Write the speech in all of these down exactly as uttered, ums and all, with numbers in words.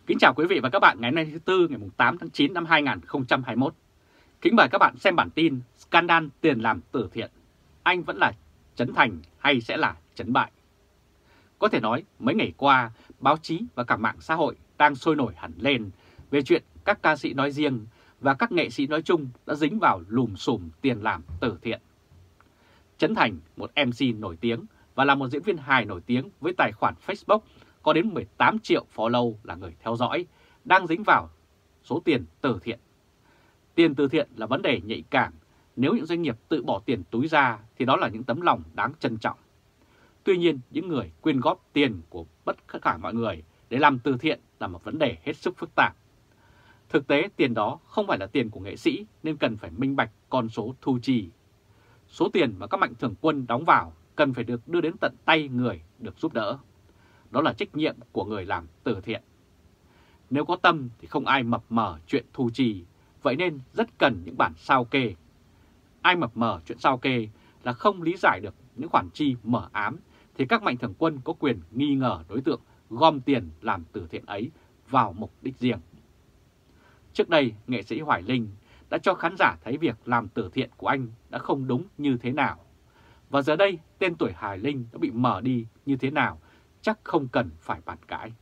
Kính chào quý vị và các bạn ngày hôm nay thứ Tư ngày tám tháng chín năm hai nghìn không trăm hai mươi mốt. Kính mời các bạn xem bản tin Scandal tiền làm từ thiện. Anh vẫn là Trấn Thành hay sẽ là Trấn Bại? Có thể nói mấy ngày qua, báo chí và cả mạng xã hội đang sôi nổi hẳn lên về chuyện các ca sĩ nói riêng và các nghệ sĩ nói chung đã dính vào lùm xùm tiền làm từ thiện. Trấn Thành, một em xê nổi tiếng và là một diễn viên hài nổi tiếng với tài khoản Facebook có đến mười tám triệu follow là người theo dõi, đang dính vào số tiền từ thiện. Tiền từ thiện là vấn đề nhạy cảm, nếu những doanh nghiệp tự bỏ tiền túi ra thì đó là những tấm lòng đáng trân trọng. Tuy nhiên, những người quyên góp tiền của bất cả mọi người để làm từ thiện là một vấn đề hết sức phức tạp. Thực tế, tiền đó không phải là tiền của nghệ sĩ nên cần phải minh bạch con số thu chi. Số tiền mà các mạnh thường quân đóng vào cần phải được đưa đến tận tay người được giúp đỡ. Đó là trách nhiệm của người làm từ thiện. Nếu có tâm thì không ai mập mờ chuyện thu chi, vậy nên rất cần những bản sao kê. Ai mập mờ chuyện sao kê là không lý giải được những khoản chi mờ ám thì các mạnh thường quân có quyền nghi ngờ đối tượng gom tiền làm từ thiện ấy vào mục đích riêng. Trước đây, nghệ sĩ Hoài Linh đã cho khán giả thấy việc làm từ thiện của anh đã không đúng như thế nào. Và giờ đây, tên tuổi Hoài Linh đã bị mờ đi như thế nào, chắc không cần phải bàn cãi.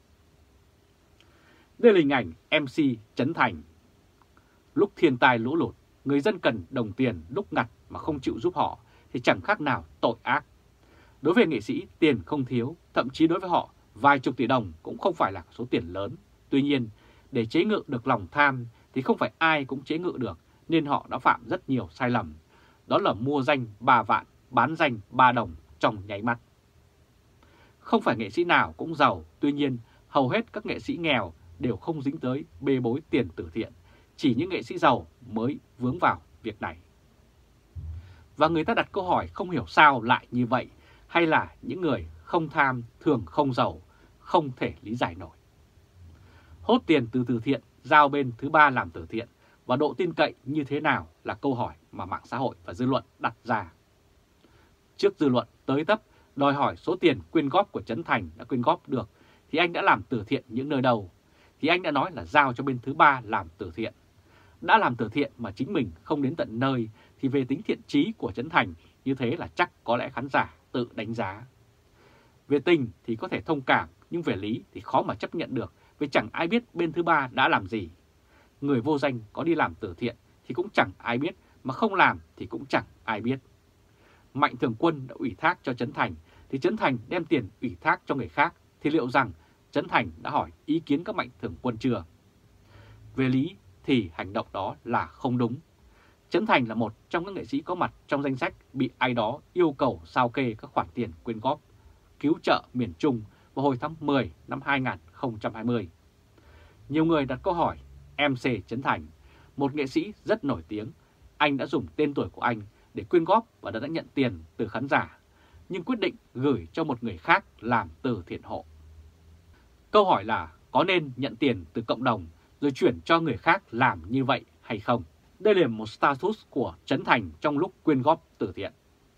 Đây là hình ảnh em xê Trấn Thành. Lúc thiên tai lũ lụt, người dân cần đồng tiền lúc ngặt mà không chịu giúp họ thì chẳng khác nào tội ác. Đối với nghệ sĩ, tiền không thiếu, thậm chí đối với họ, vài chục tỷ đồng cũng không phải là số tiền lớn. Tuy nhiên, để chế ngự được lòng tham thì không phải ai cũng chế ngự được, nên họ đã phạm rất nhiều sai lầm. Đó là mua danh ba vạn, bán danh ba đồng trong nháy mắt. Không phải nghệ sĩ nào cũng giàu, tuy nhiên hầu hết các nghệ sĩ nghèo đều không dính tới bê bối tiền từ thiện. Chỉ những nghệ sĩ giàu mới vướng vào việc này. Và người ta đặt câu hỏi không hiểu sao lại như vậy, hay là những người không tham thường không giàu, không thể lý giải nổi. Hốt tiền từ từ thiện, giao bên thứ ba làm từ thiện và độ tin cậy như thế nào là câu hỏi mà mạng xã hội và dư luận đặt ra. Trước dư luận tới tấp đòi hỏi số tiền quyên góp của Trấn Thành đã quyên góp được thì anh đã làm từ thiện những nơi đâu, thì anh đã nói là giao cho bên thứ ba làm từ thiện. Đã làm từ thiện mà chính mình không đến tận nơi thì về tính thiện chí của Trấn Thành như thế là chắc có lẽ khán giả tự đánh giá. Về tình thì có thể thông cảm, nhưng về lý thì khó mà chấp nhận được vì chẳng ai biết bên thứ ba đã làm gì. Người vô danh có đi làm từ thiện thì cũng chẳng ai biết, mà không làm thì cũng chẳng ai biết. Mạnh thường quân đã ủy thác cho Trấn Thành thì Trấn Thành đem tiền ủy thác cho người khác thì liệu rằng Trấn Thành đã hỏi ý kiến các mạnh thường quân chưa? Về lý thì hành động đó là không đúng. Trấn Thành là một trong các nghệ sĩ có mặt trong danh sách bị ai đó yêu cầu sao kê các khoản tiền quyên góp cứu trợ miền Trung vào hồi tháng mười năm hai nghìn không trăm hai mươi. Nhiều người đặt câu hỏi em xê Trấn Thành, một nghệ sĩ rất nổi tiếng, anh đã dùng tên tuổi của anh để quyên góp và đã nhận tiền từ khán giả, nhưng quyết định gửi cho một người khác làm từ thiện hộ. Câu hỏi là có nên nhận tiền từ cộng đồng rồi chuyển cho người khác làm như vậy hay không? Đây là một status của Trấn Thành trong lúc quyên góp từ thiện.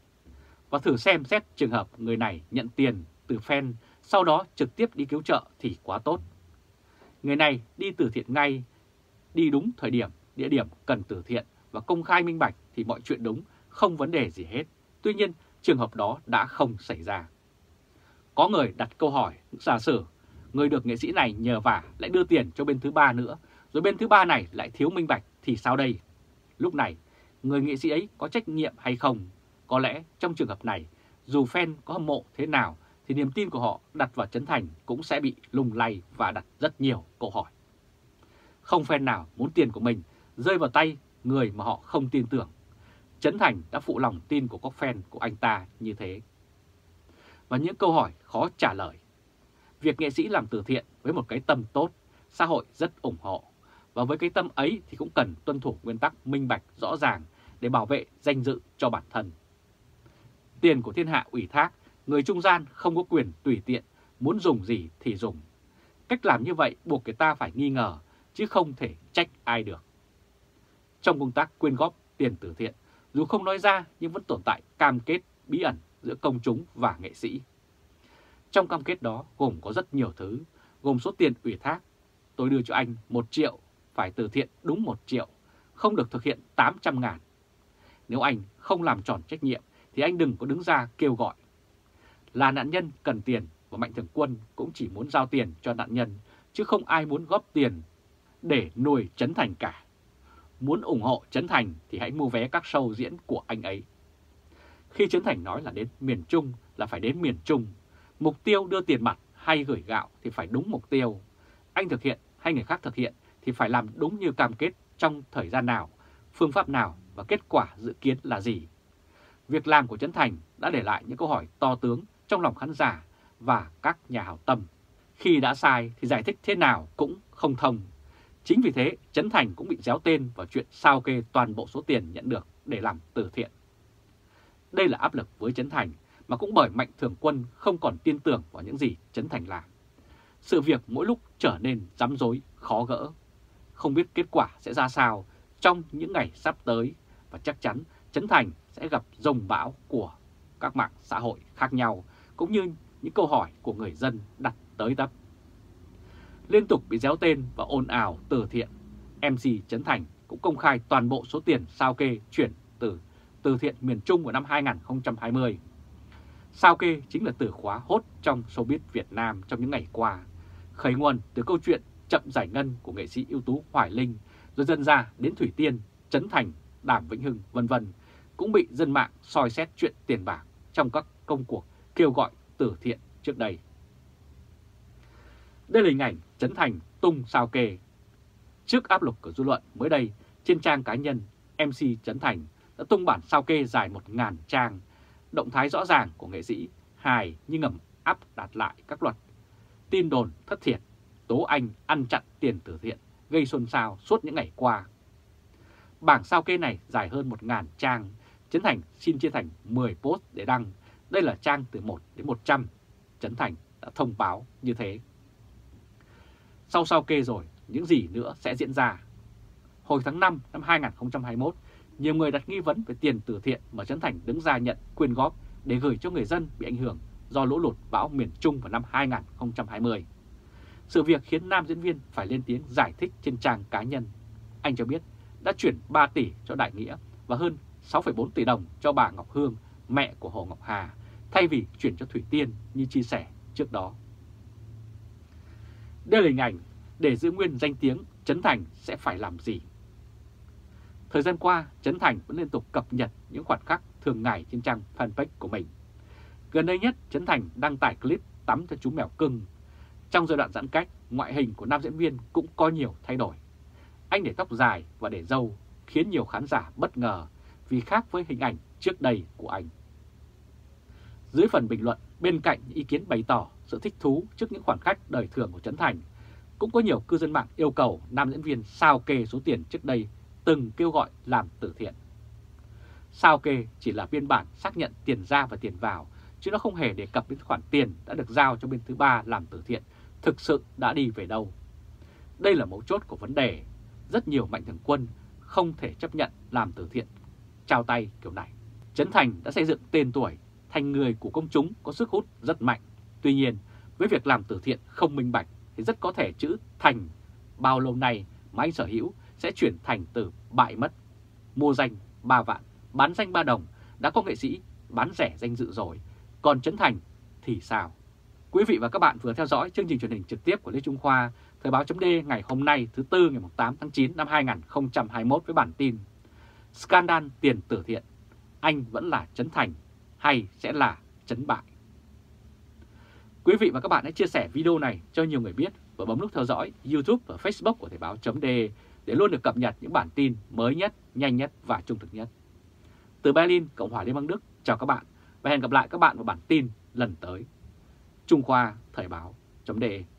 Và thử xem xét trường hợp người này nhận tiền từ fan, sau đó trực tiếp đi cứu trợ thì quá tốt. Người này đi từ thiện ngay, đi đúng thời điểm, địa điểm cần từ thiện và công khai minh bạch thì mọi chuyện đúng, không vấn đề gì hết. Tuy nhiên, trường hợp đó đã không xảy ra. Có người đặt câu hỏi, giả sử người được nghệ sĩ này nhờ vả lại đưa tiền cho bên thứ ba nữa, rồi bên thứ ba này lại thiếu minh bạch thì sao đây? Lúc này, người nghệ sĩ ấy có trách nhiệm hay không? Có lẽ trong trường hợp này, dù fan có hâm mộ thế nào thì niềm tin của họ đặt vào Trấn Thành cũng sẽ bị lung lay và đặt rất nhiều câu hỏi. Không fan nào muốn tiền của mình rơi vào tay người mà họ không tin tưởng. Trấn Thành đã phụ lòng tin của các fan của anh ta như thế. Và những câu hỏi khó trả lời. Việc nghệ sĩ làm từ thiện với một cái tâm tốt, xã hội rất ủng hộ. Và với cái tâm ấy thì cũng cần tuân thủ nguyên tắc minh bạch rõ ràng để bảo vệ danh dự cho bản thân. Tiền của thiên hạ ủy thác, người trung gian không có quyền tùy tiện, muốn dùng gì thì dùng. Cách làm như vậy buộc người ta phải nghi ngờ, chứ không thể trách ai được. Trong công tác quyên góp tiền từ thiện, dù không nói ra nhưng vẫn tồn tại cam kết bí ẩn giữa công chúng và nghệ sĩ. Trong cam kết đó gồm có rất nhiều thứ, gồm số tiền ủy thác, tôi đưa cho anh một triệu, phải từ thiện đúng một triệu, không được thực hiện tám trăm ngàn. Nếu anh không làm tròn trách nhiệm thì anh đừng có đứng ra kêu gọi. Là nạn nhân cần tiền và Mạnh Thường Quân cũng chỉ muốn giao tiền cho nạn nhân, chứ không ai muốn góp tiền để nuôi Trấn Thành cả. Muốn ủng hộ Trấn Thành thì hãy mua vé các show diễn của anh ấy. Khi Trấn Thành nói là đến miền Trung là phải đến miền Trung. Mục tiêu đưa tiền mặt hay gửi gạo thì phải đúng mục tiêu. Anh thực hiện hay người khác thực hiện thì phải làm đúng như cam kết trong thời gian nào, phương pháp nào và kết quả dự kiến là gì. Việc làm của Trấn Thành đã để lại những câu hỏi to tướng trong lòng khán giả và các nhà hảo tâm. Khi đã sai thì giải thích thế nào cũng không thông. Chính vì thế Trấn Thành cũng bị déo tên vào chuyện sao kê toàn bộ số tiền nhận được để làm từ thiện. Đây là áp lực với Trấn Thành mà cũng bởi Mạnh Thường Quân không còn tin tưởng vào những gì Trấn Thành làm. Sự việc mỗi lúc trở nên rắm rối, khó gỡ. Không biết kết quả sẽ ra sao trong những ngày sắp tới và chắc chắn Trấn Thành sẽ gặp dông bão của các mạng xã hội khác nhau cũng như những câu hỏi của người dân đặt tới tấp. Liên tục bị déo tên và ồn ào từ thiện, em xê Trấn Thành cũng công khai toàn bộ số tiền sao kê chuyển từ từ thiện miền Trung của năm hai nghìn không trăm hai mươi. Sao kê chính là từ khóa hot trong showbiz Việt Nam trong những ngày qua, khởi nguồn từ câu chuyện chậm giải ngân của nghệ sĩ ưu tú Hoài Linh, rồi dần ra đến Thủy Tiên, Trấn Thành, Đàm Vĩnh Hưng, vân vân cũng bị dân mạng soi xét chuyện tiền bạc trong các công cuộc kêu gọi từ thiện trước đây. Đây là hình ảnh Trấn Thành tung sao kê. Trước áp lực của dư luận mới đây, trên trang cá nhân, em xê Trấn Thành đã tung bản sao kê dài một nghìn trang, động thái rõ ràng của nghệ sĩ hài như ngầm áp đặt lại các luật tin đồn thất thiệt, tố anh ăn chặn tiền từ thiện, gây xôn xao suốt những ngày qua. Bảng sao kê này dài hơn một nghìn trang, Trấn Thành xin chia thành mười post để đăng. Đây là trang từ một đến một trăm, Trấn Thành đã thông báo như thế. Sau sao kê rồi, những gì nữa sẽ diễn ra? Hồi tháng năm năm hai nghìn không trăm hai mươi mốt, nhiều người đặt nghi vấn về tiền từ thiện mà Trấn Thành đứng ra nhận quyên góp để gửi cho người dân bị ảnh hưởng do lũ lụt bão miền Trung vào năm hai nghìn không trăm hai mươi. Sự việc khiến nam diễn viên phải lên tiếng giải thích trên trang cá nhân. Anh cho biết đã chuyển ba tỷ cho Đại Nghĩa và hơn sáu phẩy bốn tỷ đồng cho bà Ngọc Hương, mẹ của Hồ Ngọc Hà, thay vì chuyển cho Thủy Tiên như chia sẻ trước đó. Đây là hình ảnh để giữ nguyên danh tiếng, Trấn Thành sẽ phải làm gì? Thời gian qua, Trấn Thành vẫn liên tục cập nhật những khoảnh khắc thường ngày trên trang fanpage của mình. Gần đây nhất, Trấn Thành đăng tải clip tắm cho chú mèo cưng. Trong giai đoạn giãn cách, ngoại hình của nam diễn viên cũng có nhiều thay đổi. Anh để tóc dài và để râu khiến nhiều khán giả bất ngờ vì khác với hình ảnh trước đây của anh. Dưới phần bình luận, bên cạnh những ý kiến bày tỏ sự thích thú trước những khoảnh khắc đời thường của Trấn Thành, cũng có nhiều cư dân mạng yêu cầu nam diễn viên sao kê số tiền trước đây từng kêu gọi làm từ thiện. Sao kê chỉ là biên bản xác nhận tiền ra và tiền vào, chứ nó không hề đề cập đến khoản tiền đã được giao cho bên thứ ba làm từ thiện thực sự đã đi về đâu. Đây là mấu chốt của vấn đề. Rất nhiều Mạnh Thường Quân không thể chấp nhận làm từ thiện trao tay kiểu này. Trấn Thành đã xây dựng tên tuổi thành người của công chúng có sức hút rất mạnh. Tuy nhiên, với việc làm từ thiện không minh bạch thì rất có thể chữ thành bao lâu nay mà anh sở hữu sẽ chuyển thành từ bại mất. Mua danh ba vạn, bán danh ba đồng, đã có nghệ sĩ bán rẻ danh dự rồi, còn Trấn Thành thì sao? Quý vị và các bạn vừa theo dõi chương trình truyền hình trực tiếp của Lê Trung Khoa, Thời báo chấm D ngày hôm nay thứ Tư ngày tám tháng chín năm hai nghìn không trăm hai mươi mốt với bản tin Scandal tiền từ thiện, anh vẫn là Trấn Thành hay sẽ là Trấn Bại? Quý vị và các bạn hãy chia sẻ video này cho nhiều người biết và bấm nút theo dõi YouTube và Facebook của Thời báo chấm D để luôn được cập nhật những bản tin mới nhất, nhanh nhất và trung thực nhất. Từ Berlin, Cộng hòa Liên bang Đức, chào các bạn và hẹn gặp lại các bạn vào bản tin lần tới. Trung Khoa, Thời báo chấm D.